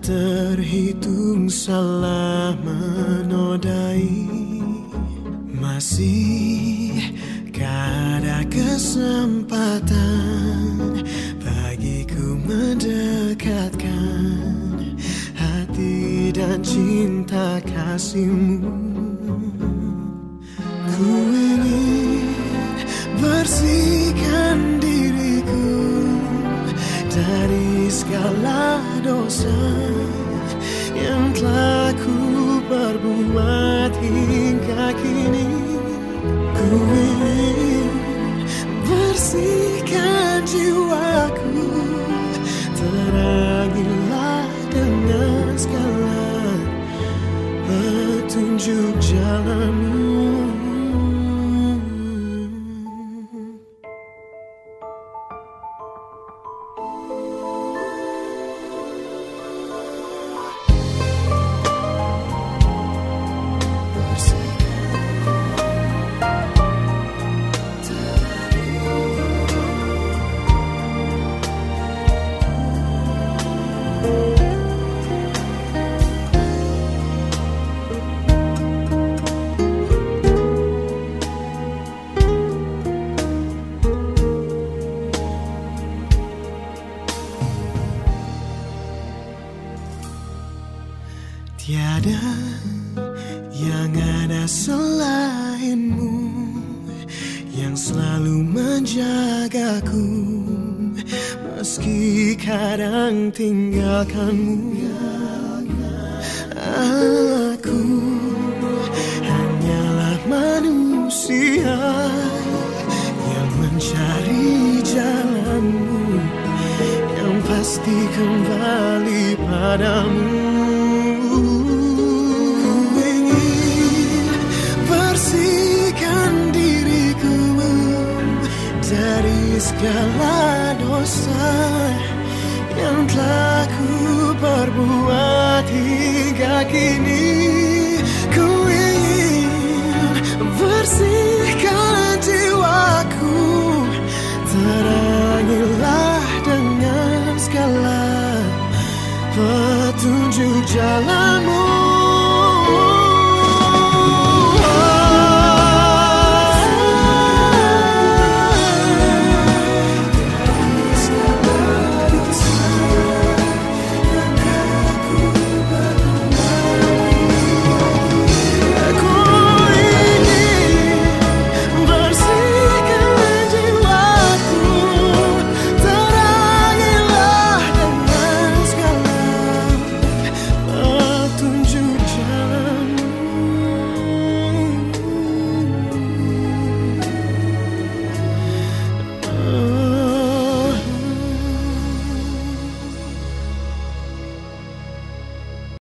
terhitung salah menodai. Masih ada kesempatan bagiku mendekatkan hati dan cinta kasihmu. Ku ingin bersihkan diriku dari segala dosa yang telah ku perbuat hingga kini. Ku ingin bersihkan jiwaku, terangilah dengan segala petunjuk jalanmu. Tiada yang ada selainmu, yang selalu menjagaku, meski kadang tinggalkanmu. Aku hanyalah manusia yang mencari jalanmu, yang pasti kembali padamu. Bersihkan diriku dari segala dosa yang telah ku perbuat hingga kini. Ku ingin bersihkan jiwaku, terangilah dengan segala petunjuk jalanmu.